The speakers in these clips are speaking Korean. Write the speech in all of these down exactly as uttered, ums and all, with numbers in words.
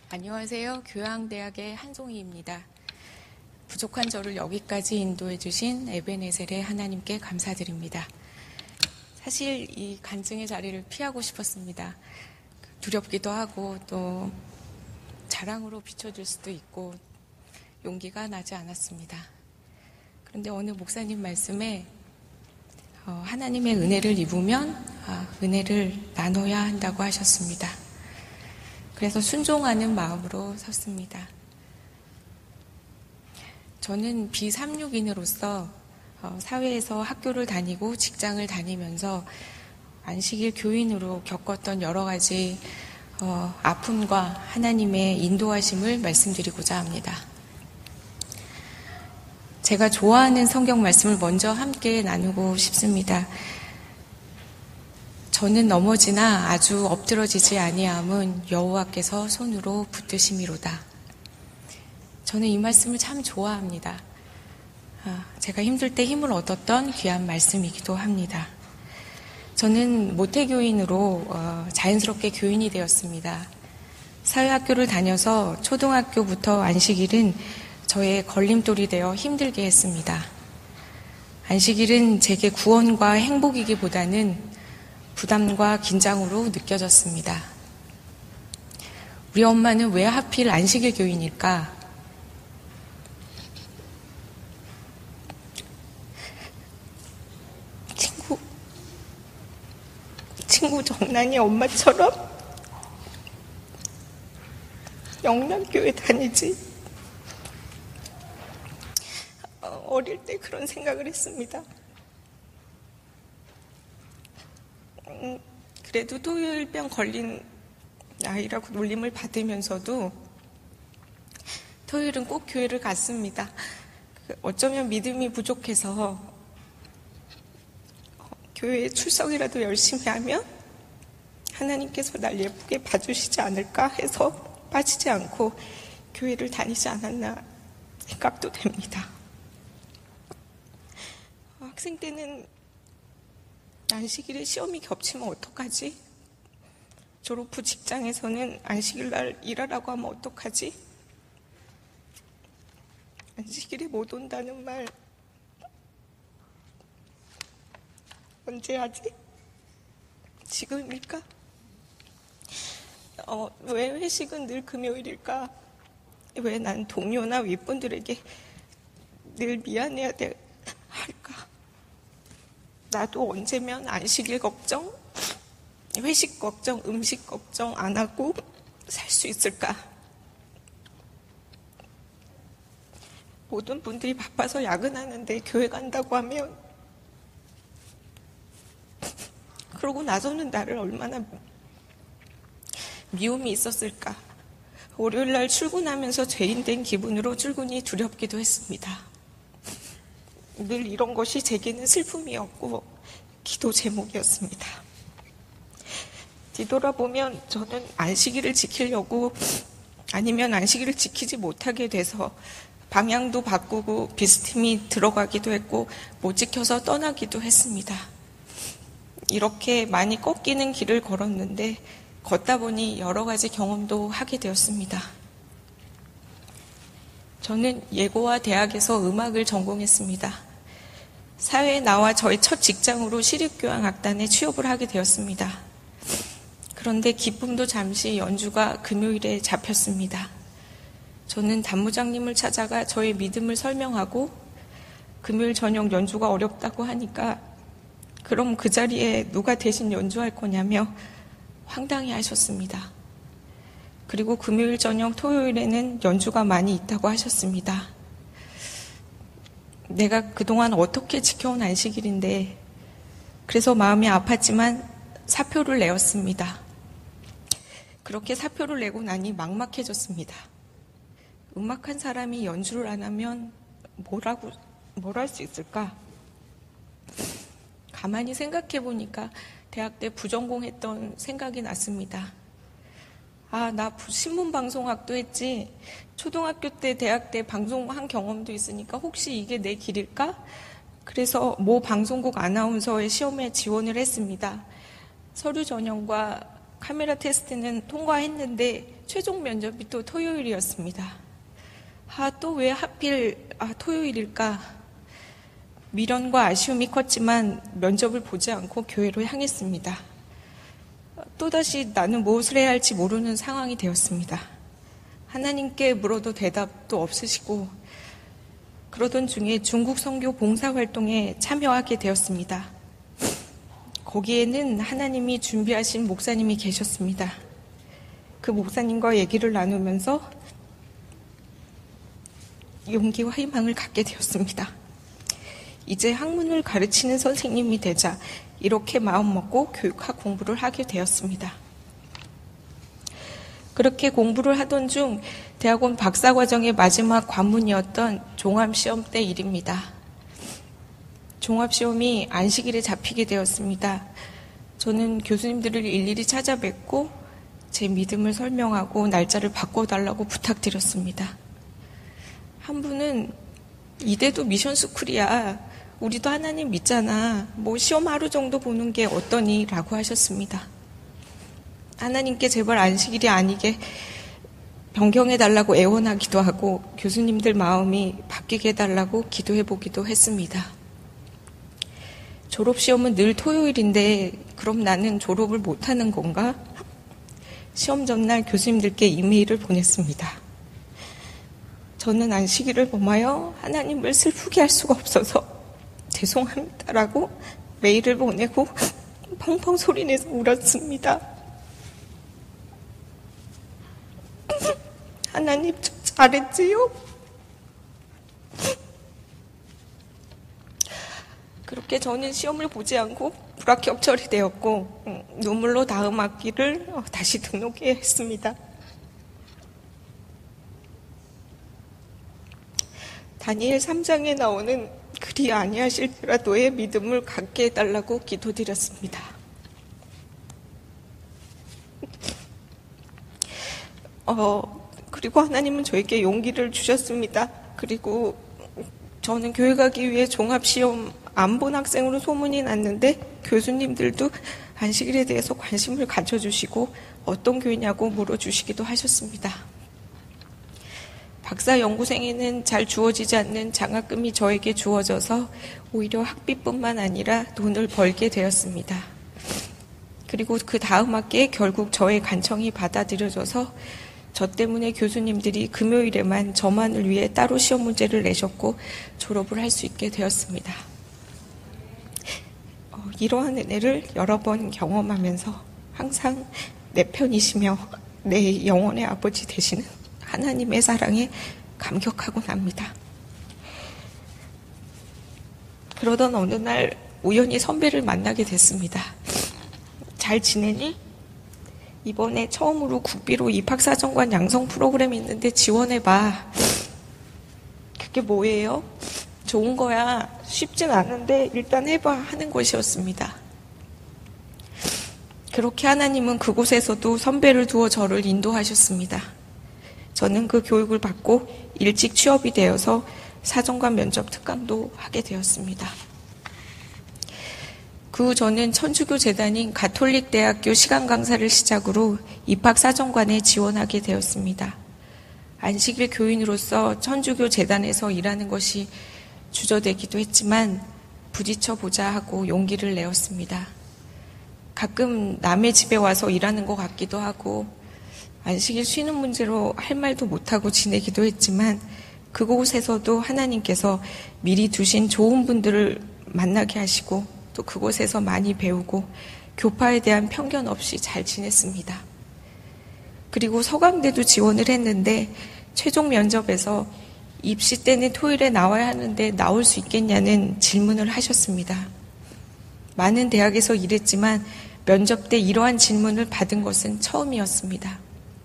안녕하세요. 교양대학의 한송이입니다. 부족한 저를 여기까지 인도해 주신 에베네셀의 하나님께 감사드립니다. 사실 이 간증의 자리를 피하고 싶었습니다. 두렵기도 하고 또 자랑으로 비춰줄 수도 있고 용기가 나지 않았습니다. 그런데 오늘 목사님 말씀에 어, 하나님의 은혜를 입으면 아, 은혜를 나눠야 한다고 하셨습니다. 그래서 순종하는 마음으로 섰습니다. 저는 비삼육인으로서 사회에서 학교를 다니고 직장을 다니면서 안식일 교인으로 겪었던 여러 가지 아픔과 하나님의 인도하심을 말씀드리고자 합니다. 제가 좋아하는 성경 말씀을 먼저 함께 나누고 싶습니다. 저는 넘어지나 아주 엎드러지지 아니함은 여호와께서 손으로 붙드심이로다. 저는 이 말씀을 참 좋아합니다. 제가 힘들 때 힘을 얻었던 귀한 말씀이기도 합니다. 저는 모태교인으로 자연스럽게 교인이 되었습니다. 사회학교를 다녀서 초등학교부터 안식일은 저의 걸림돌이 되어 힘들게 했습니다. 안식일은 제게 구원과 행복이기보다는 부담과 긴장으로 느껴졌습니다. 우리 엄마는 왜 하필 안식일 교인일까? 친구, 친구 정란이 엄마처럼 영락교회 다니지? 어릴 때 그런 생각을 했습니다. 음, 그래도 토요일병 걸린 아이라고 놀림을 받으면서도 토요일은 꼭 교회를 갔습니다. 어쩌면 믿음이 부족해서 교회에 출석이라도 열심히 하면 하나님께서 날 예쁘게 봐주시지 않을까 해서 빠지지 않고 교회를 다니지 않았나 생각도 됩니다. 학생 때는 안식일에 시험이 겹치면 어떡하지? 졸업 후 직장에서는 안식일 날 일하라고 하면 어떡하지? 안식일에 못 온다는 말 언제 하지? 지금일까? 어, 왜 회식은 늘 금요일일까? 왜 난 동료나 윗분들에게 늘 미안해야 돼, 할까? 나도 언제면 안식일 걱정, 회식 걱정, 음식 걱정 안 하고 살 수 있을까? 모든 분들이 바빠서 야근하는데 교회 간다고 하면 그러고 나서는 나를 얼마나 미움이 있었을까? 월요일날 출근하면서 죄인된 기분으로 출근이 두렵기도 했습니다. 늘 이런 것이 제게는 슬픔이었고 기도 제목이었습니다. 뒤돌아보면 저는 안식일을 지키려고 아니면 안식일을 지키지 못하게 돼서 방향도 바꾸고 비스팀이 들어가기도 했고 못 지켜서 떠나기도 했습니다. 이렇게 많이 꺾이는 길을 걸었는데 걷다 보니 여러 가지 경험도 하게 되었습니다. 저는 예고와 대학에서 음악을 전공했습니다. 사회에 나와 저의 첫 직장으로 시립교향악단에 취업을 하게 되었습니다. 그런데 기쁨도 잠시 연주가 금요일에 잡혔습니다. 저는 단무장님을 찾아가 저의 믿음을 설명하고 금요일 저녁 연주가 어렵다고 하니까 그럼 그 자리에 누가 대신 연주할 거냐며 황당해 하셨습니다. 그리고 금요일 저녁 토요일에는 연주가 많이 있다고 하셨습니다. 내가 그동안 어떻게 지켜온 안식일인데 그래서 마음이 아팠지만 사표를 내었습니다. 그렇게 사표를 내고 나니 막막해졌습니다. 음악한 사람이 연주를 안 하면 뭐라고, 뭘 할 수 있을까? 가만히 생각해 보니까 대학 때 부전공했던 생각이 났습니다. 아, 나 신문방송학도 했지. 초등학교 때, 대학 때 방송한 경험도 있으니까 혹시 이게 내 길일까? 그래서 모 방송국 아나운서의 시험에 지원을 했습니다. 서류 전형과 카메라 테스트는 통과했는데 최종 면접이 또 토요일이었습니다. 아, 또 왜 하필 아, 토요일일까? 미련과 아쉬움이 컸지만 면접을 보지 않고 교회로 향했습니다. 또다시 나는 무엇을 해야 할지 모르는 상황이 되었습니다. 하나님께 물어도 대답도 없으시고 그러던 중에 중국 선교 봉사활동에 참여하게 되었습니다. 거기에는 하나님이 준비하신 목사님이 계셨습니다. 그 목사님과 얘기를 나누면서 용기와 희망을 갖게 되었습니다. 이제 학문을 가르치는 선생님이 되자 이렇게 마음먹고 교육학 공부를 하게 되었습니다. 그렇게 공부를 하던 중 대학원 박사과정의 마지막 관문이었던 종합시험 때 일입니다. 종합시험이 안식일에 잡히게 되었습니다. 저는 교수님들을 일일이 찾아뵙고 제 믿음을 설명하고 날짜를 바꿔달라고 부탁드렸습니다. 한 분은 이대도 미션스쿨이야. 우리도 하나님 믿잖아. 뭐 시험 하루 정도 보는 게 어떠니? 라고 하셨습니다. 하나님께 제발 안식일이 아니게 변경해달라고 애원하기도 하고 교수님들 마음이 바뀌게 해달라고 기도해보기도 했습니다. 졸업시험은 늘 토요일인데 그럼 나는 졸업을 못하는 건가? 시험 전날 교수님들께 이메일을 보냈습니다. 저는 안식일을 범하여 하나님을 슬프게 할 수가 없어서 죄송합니다라고 메일을 보내고 펑펑 소리내서 울었습니다. 하나님 저 잘했지요? 그렇게 저는 시험을 보지 않고 불합격 처리되었고 눈물로 다음 학기를 다시 등록해야 했습니다. 다니엘 삼 장에 나오는 그리 아니하실지라도의 믿음을 갖게 해달라고 기도드렸습니다. 어, 그리고 하나님은 저에게 용기를 주셨습니다. 그리고 저는 교회 가기 위해 종합시험 안 본 학생으로 소문이 났는데 교수님들도 안식일에 대해서 관심을 가져주시고 어떤 교회냐고 물어주시기도 하셨습니다. 박사 연구생에는 잘 주어지지 않는 장학금이 저에게 주어져서 오히려 학비뿐만 아니라 돈을 벌게 되었습니다. 그리고 그 다음 학기에 결국 저의 간청이 받아들여져서 저 때문에 교수님들이 금요일에만 저만을 위해 따로 시험 문제를 내셨고 졸업을 할 수 있게 되었습니다. 어, 이러한 은혜를 여러 번 경험하면서 항상 내 편이시며 내 영혼의 아버지 되시는 하나님의 사랑에 감격하곤 합니다. 그러던 어느 날 우연히 선배를 만나게 됐습니다. 잘 지내니? 이번에 처음으로 국비로 입학사정관 양성 프로그램이 있는데 지원해봐. 그게 뭐예요? 좋은 거야. 쉽진 않은데 일단 해봐 하는 것이었습니다. 그렇게 하나님은 그곳에서도 선배를 두어 저를 인도하셨습니다. 저는 그 교육을 받고 일찍 취업이 되어서 사정관 면접 특강도 하게 되었습니다. 그 후 저는 천주교 재단인 가톨릭대학교 시간 강사를 시작으로 입학사정관에 지원하게 되었습니다. 안식일 교인으로서 천주교 재단에서 일하는 것이 주저되기도 했지만 부딪혀보자 하고 용기를 내었습니다. 가끔 남의 집에 와서 일하는 것 같기도 하고 안식일 쉬는 문제로 할 말도 못하고 지내기도 했지만 그곳에서도 하나님께서 미리 두신 좋은 분들을 만나게 하시고 또 그곳에서 많이 배우고 교파에 대한 편견 없이 잘 지냈습니다. 그리고 서강대도 지원을 했는데 최종 면접에서 입시 때는 토요일에 나와야 하는데 나올 수 있겠냐는 질문을 하셨습니다. 많은 대학에서 일했지만 면접 때 이러한 질문을 받은 것은 처음이었습니다.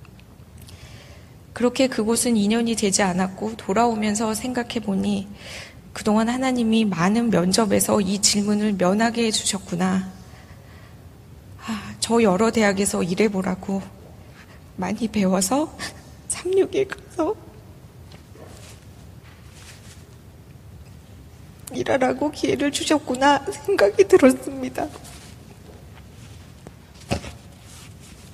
그렇게 그곳은 이 년이 되지 않았고 돌아오면서 생각해보니 그동안 하나님이 많은 면접에서 이 질문을 면하게 해주셨구나. 아, 저 여러 대학에서 일해보라고 많이 배워서 삼육에 가서 일하라고 기회를 주셨구나 생각이 들었습니다.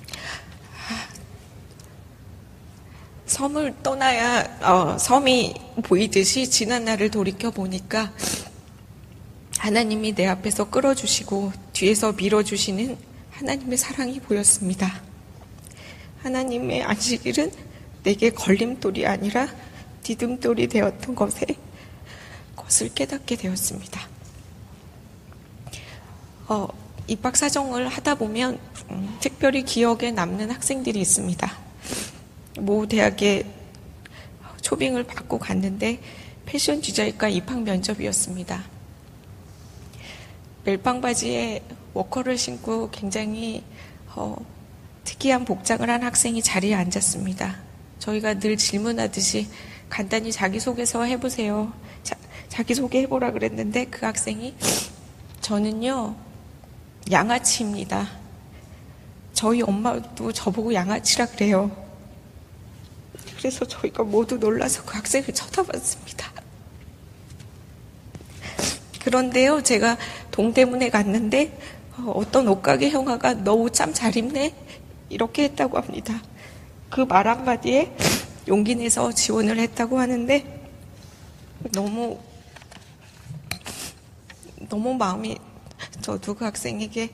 섬을 떠나야 어, 섬이 보이듯이 지난 날을 돌이켜 보니까 하나님이 내 앞에서 끌어주시고 뒤에서 밀어주시는 하나님의 사랑이 보였습니다. 하나님의 안식일은 내게 걸림돌이 아니라 디딤돌이 되었던 것에 것을 깨닫게 되었습니다. 어, 입학사정을 하다 보면 음, 특별히 기억에 남는 학생들이 있습니다. 모 대학에 초빙을 받고 갔는데 패션 디자인과 입학 면접이었습니다. 멜빵 바지에 워커를 신고 굉장히 어, 특이한 복장을 한 학생이 자리에 앉았습니다. 저희가 늘 질문하듯이 간단히 자기소개서 해보세요. 자, 자기소개 해보라 그랬는데 그 학생이 저는요 양아치입니다. 저희 엄마도 저보고 양아치라 그래요. 그래서 저희가 모두 놀라서 그 학생을 쳐다봤습니다. 그런데요, 제가 동대문에 갔는데 어떤 옷가게 형아가 너 옷 참 잘 입네? 이렇게 했다고 합니다. 그 말 한마디에 용기 내서 지원을 했다고 하는데 너무 너무 마음이 저도 그 학생에게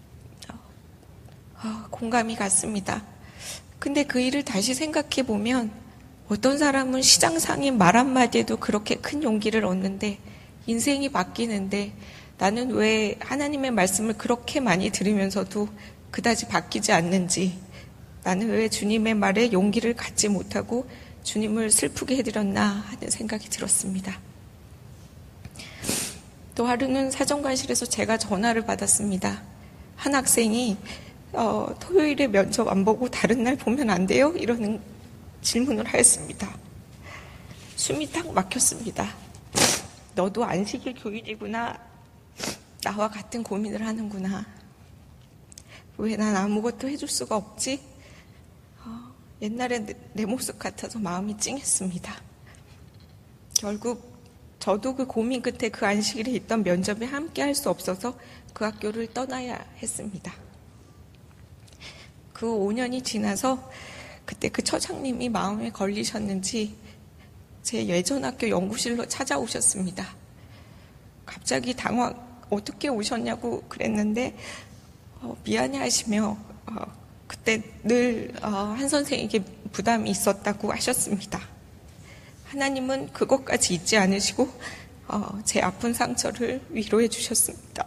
공감이 갔습니다. 근데 그 일을 다시 생각해 보면 어떤 사람은 시장상인 말 한마디에도 그렇게 큰 용기를 얻는데 인생이 바뀌는데 나는 왜 하나님의 말씀을 그렇게 많이 들으면서도 그다지 바뀌지 않는지, 나는 왜 주님의 말에 용기를 갖지 못하고 주님을 슬프게 해드렸나 하는 생각이 들었습니다. 또 하루는 사정관실에서 제가 전화를 받았습니다. 한 학생이 어, 토요일에 면접 안 보고 다른 날 보면 안 돼요? 이러는 질문을 하였습니다. 숨이 딱 막혔습니다. 너도 안식일 교인이구나. 나와 같은 고민을 하는구나. 왜 난 아무것도 해줄 수가 없지? 어, 옛날에 내, 내 모습 같아서 마음이 찡했습니다. 결국 저도 그 고민 끝에 그 안식일에 있던 면접에 함께 할 수 없어서 그 학교를 떠나야 했습니다. 그 오 년이 지나서 그때 그 처장님이 마음에 걸리셨는지 제 예전 학교 연구실로 찾아오셨습니다. 갑자기 당황, 어떻게 오셨냐고 그랬는데 어, 미안해 하시며 어, 그때 늘 어, 한 선생에게 부담이 있었다고 하셨습니다. 하나님은 그것까지 잊지 않으시고 어, 제 아픈 상처를 위로해 주셨습니다.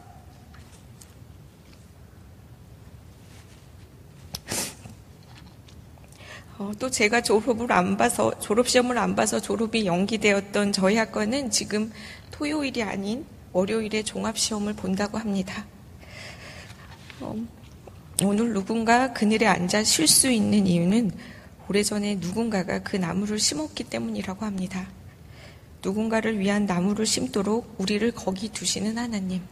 어, 또 제가 졸업을 안 봐서 졸업시험을 안 봐서 졸업이 연기되었던 저희 학과는 지금 토요일이 아닌 월요일에 종합시험을 본다고 합니다. 어, 오늘 누군가 그늘에 앉아 쉴 수 있는 이유는 오래전에 누군가가 그 나무를 심었기 때문이라고 합니다. 누군가를 위한 나무를 심도록 우리를 거기 두시는 하나님.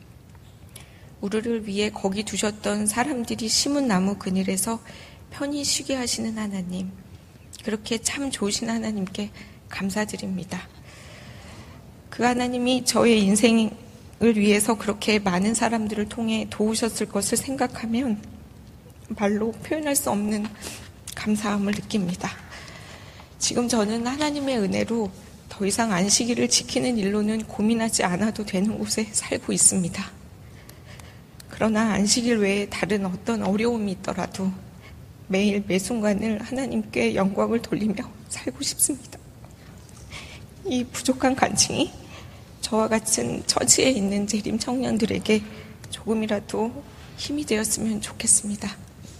우리를 위해 거기 두셨던 사람들이 심은 나무 그늘에서 편히 쉬게 하시는 하나님. 그렇게 참 좋으신 하나님께 감사드립니다. 그 하나님이 저의 인생을 위해서 그렇게 많은 사람들을 통해 도우셨을 것을 생각하면 말로 표현할 수 없는 감사함을 느낍니다. 지금 저는 하나님의 은혜로 더 이상 안식일을 지키는 일로는 고민하지 않아도 되는 곳에 살고 있습니다. 그러나 안식일 외에 다른 어떤 어려움이 있더라도 매일 매 순간을 하나님께 영광을 돌리며 살고 싶습니다. 이 부족한 간증이 저와 같은 처지에 있는 재림 청년들에게 조금이라도 힘이 되었으면 좋겠습니다.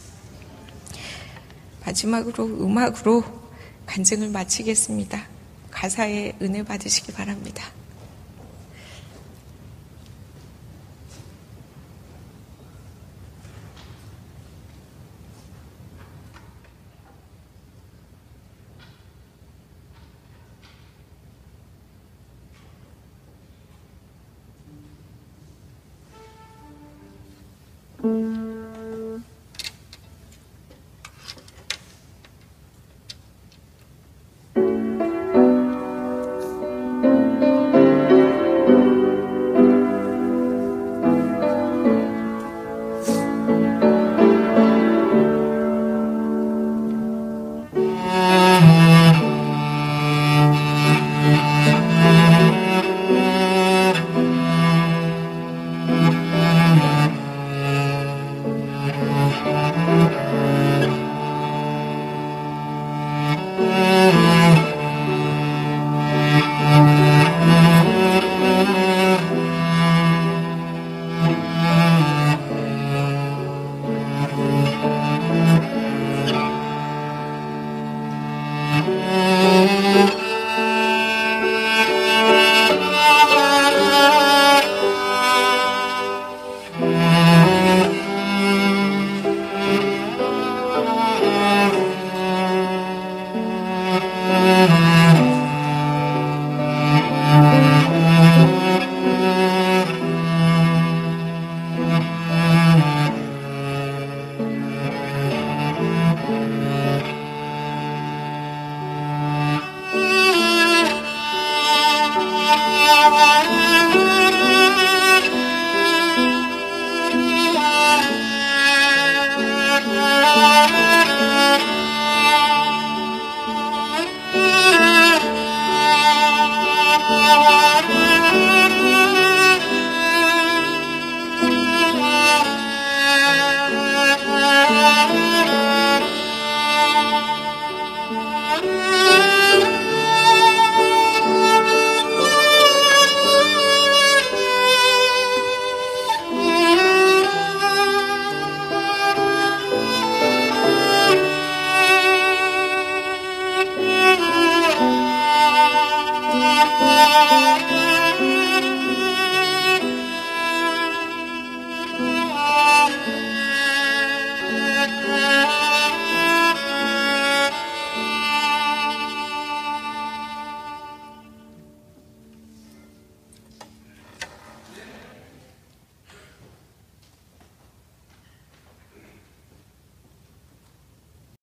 마지막으로 음악으로 간증을 마치겠습니다. 가사에 은혜 받으시기 바랍니다.